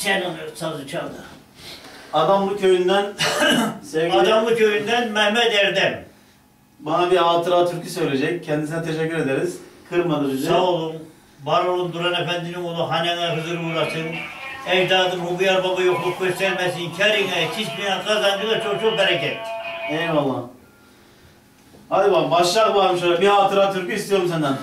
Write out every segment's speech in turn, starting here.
Sen onu sazı çaldı. Adamlı köyünden sevgili... Adamlı köyünden Mehmet Erdem. Bana bir hatıra türkü söyleyecek. Kendisine teşekkür ederiz. Kırmadı bizi. Sağ olun. Var olun Duran Efendi'nin oğlu hanene huzur uğrasın. Ecdadım Hubiyar Baba yokluk göstermesin. Kerine, kismine, kazancına çok çok bereket. Eyvallah. Hadi bakalım başlayalım bakalım şöyle. Bir hatıra türkü istiyorum senden.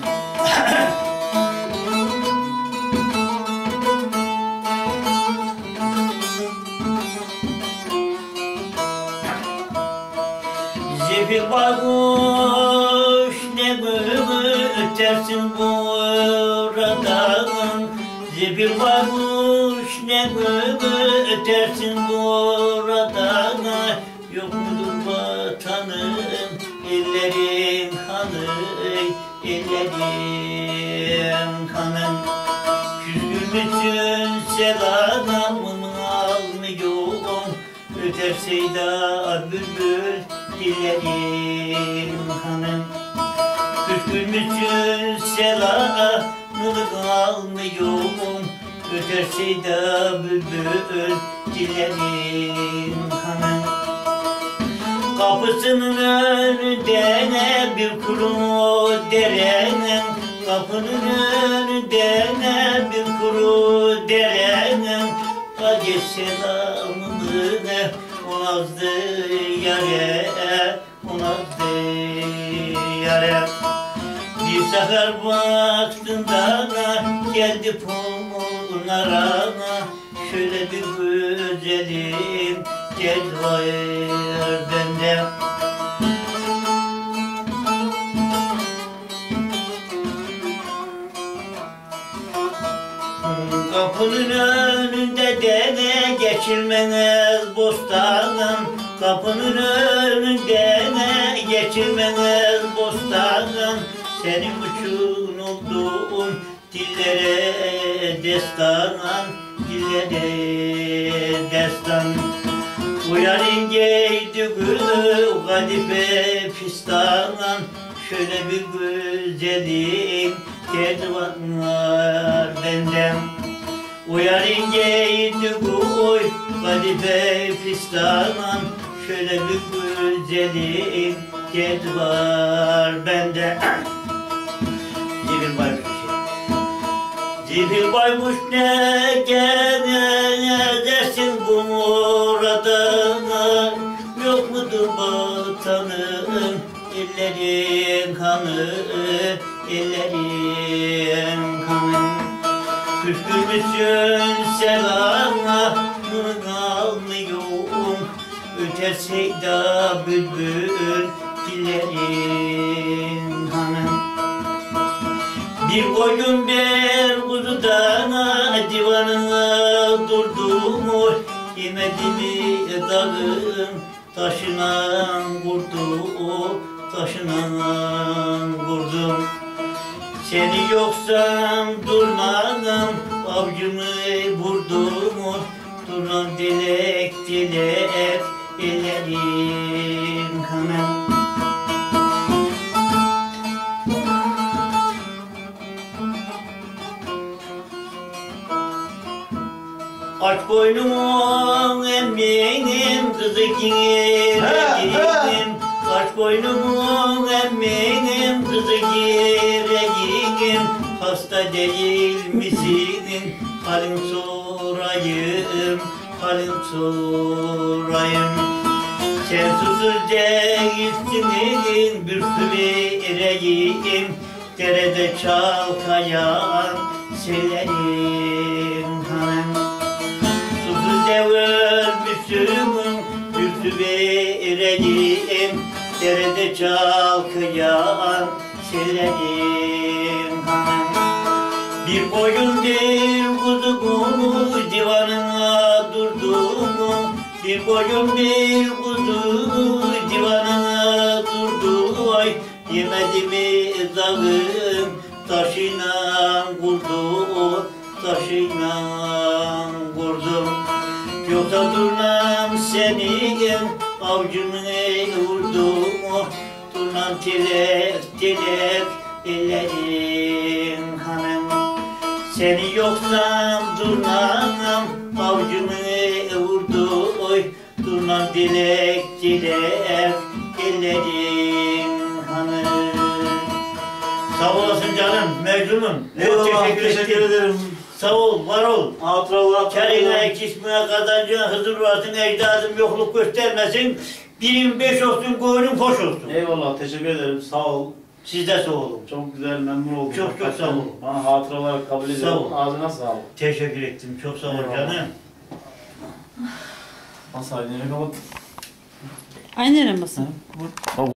Zifir baykuş ne ötersin buradan. Zifir baykuş ne ötersin buradan. Yok mudur vatanın ellerin kanı, ellerin kanın. Küskün selamımı almıyorum. Öterse de bülbül dillerin hanım. Küskün selamımı almıyorum. Öterse de bülbül dillerin hanım. Kapısının önünde bir kuru derenin, kapının önünde bir kuru derenin. Hadi selamını onazdı yare, onazdı yare. Bir sefer baktığında geldi pınarına, şöyle bir güzelim gel var bende. Kapının önünde dene geçilmeniz bostanım. Kapının önünde ne geçilmeniz bostanım. Senin uçun olduğun dillere destan, dillere destan. Uyar inceydi gülü kadife fistanan. Şöyle bir güzelim kervanlar benden. Uyar inceydi gül kadife fistanan. Şöyle bir güzelim kervan benden. Civil baymuş. Civil baymuş ne gene dersin bu muradına. Yok mudur vatanın ellerin kanı, ellerin kanı. Küskürmüşsün selamını almıyorum. Öterse de bülbül dillerin hanım. Bir koyun bir kuzudan divanına durdum. Yemedi mi dağın taşına vurdu, taşına vurdum. Seni yoksam durmadım, avcımı vurdum. Duran dilek dilek ellerin kanım. Aç boynumu emminin kızı gireyim. Aç boynumu emminin kızı gireyim. Hasta değil misin? Halin sorayım, halin sorayım. Sen susuz değilsin, bir su vereyim. Derede çalkayan sellerin hanım. Ölmüşüm, bir su vereyim. Derede çalkayan sellerin hanım. Bir koyun bir kuzu divanına durdu. Bir koyun bir kuzu divanına durdu. Ay yemedi mi dağın taşıyla vurdu, taşıyla vurdum. Yoksa durmam senin avcımı vurdum. Durmam tilek tilek ellerin hanım. Seni yoksam durmam oy. Durnan dilek dilek ellerin hanım. Sağ olasın canım, Mecnun'um. Eyvallah, teşekkür ederim. Sağ ol, var ol. Hatıra olarak. Kerine, kismine, kazancına hızır varsın, ecdadım yokluk göstermesin. Birin beş olsun, koyunun hoş olsun. Eyvallah, teşekkür ederim. Sağ ol. Siz de sağ olun. Çok güzel, memnun oldum. Çok çok sağ olun. Bana hatıra olarak kabul Sağ ediyorum. ol. Ağzına sağlık. Teşekkür ettim, çok sağ ol Eyvallah. canım. Nasıl aynı yere kapattın? Aynı yere mi basın? Bak